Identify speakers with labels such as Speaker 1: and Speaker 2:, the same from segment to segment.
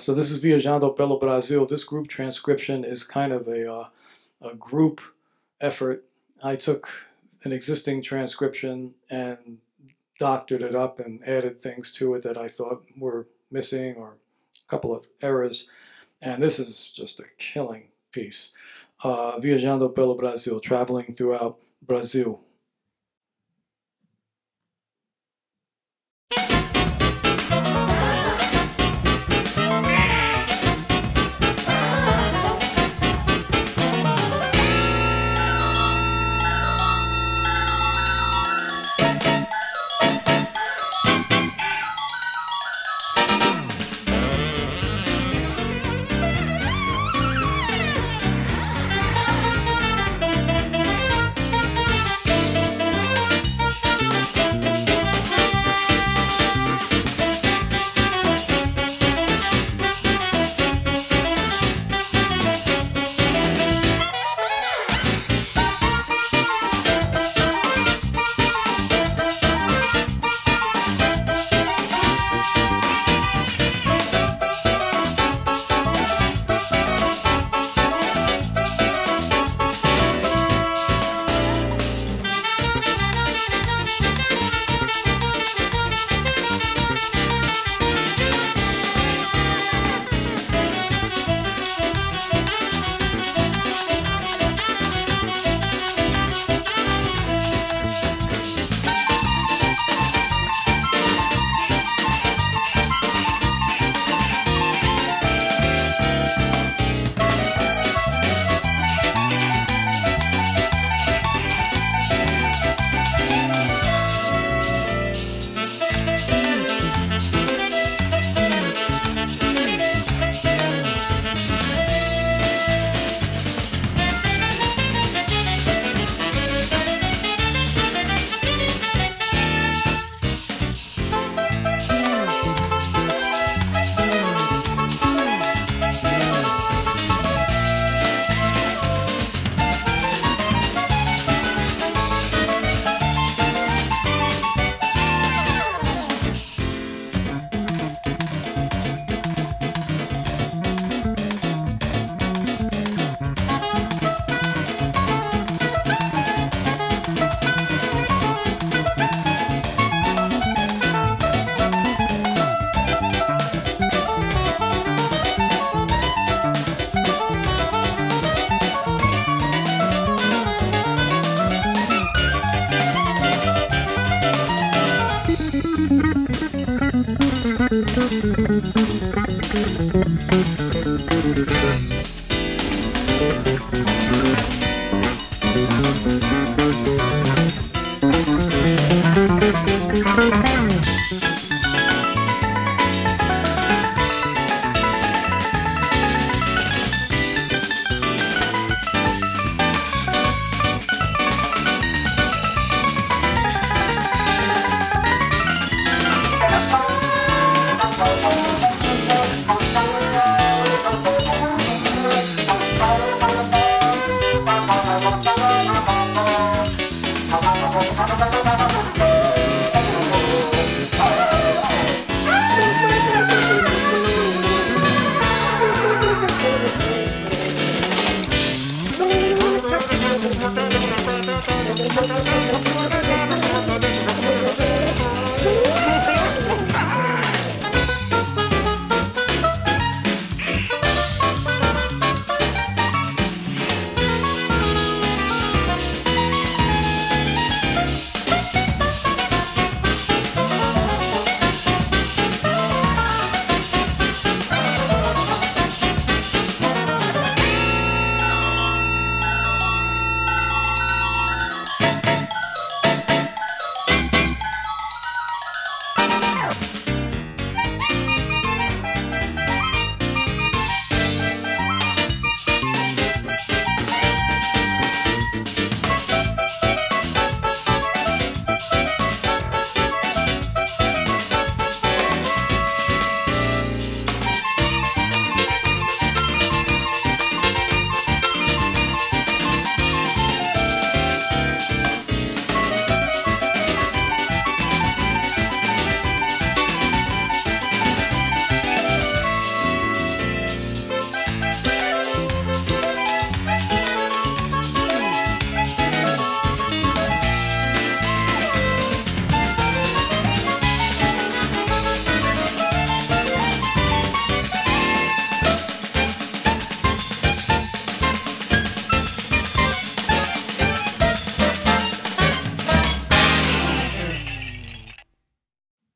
Speaker 1: So this is Viajando pelo Brasil. This group transcription is kind of a group effort. I took an existing transcription and doctored it up and added things to it that I thought were missing or a couple of errors. And this is just a killing piece. Viajando pelo Brasil, traveling throughout Brazil.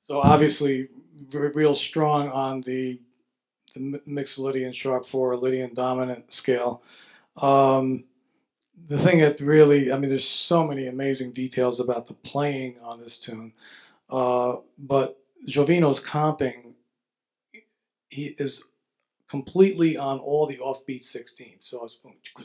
Speaker 1: So obviously, real strong on the mixed Lydian sharp 4 Lydian dominant scale. The thing that really, I mean, there's so many amazing details about the playing on this tune, but Jovino's comping, he is completely on all the offbeat 16. So it's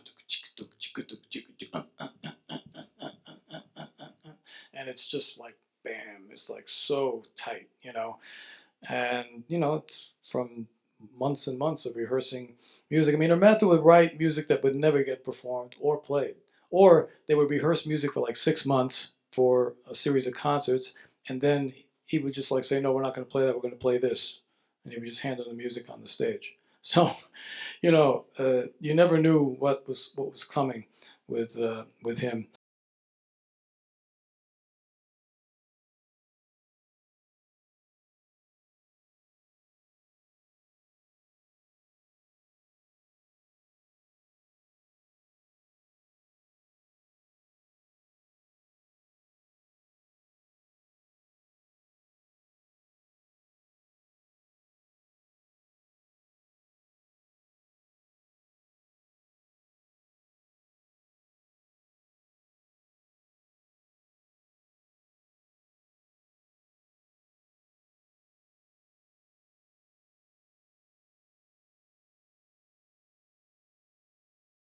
Speaker 1: and it's just like bam, it's like so tight, you know. And you know, it's from months and months of rehearsing music. I mean, Armento would write music that would never get performed or played, or they would rehearse music for like 6 months for a series of concerts, and then he would just like say, "No, we're not going to play that. We're going to play this," and he would just hand them the music on the stage. So, you know, you never knew what was coming with him.